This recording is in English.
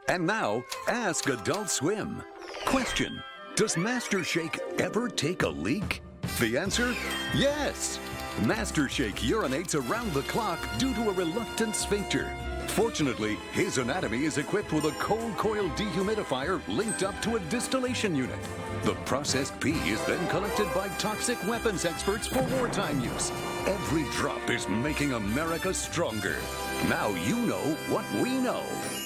And now, Ask Adult Swim. Question: does Master Shake ever take a leak? The answer? Yes! Master Shake urinates around the clock due to a reluctant sphincter. Fortunately, his anatomy is equipped with a cold coil dehumidifier linked up to a distillation unit. The processed pee is then collected by toxic weapons experts for wartime use. Every drop is making America stronger. Now you know what we know.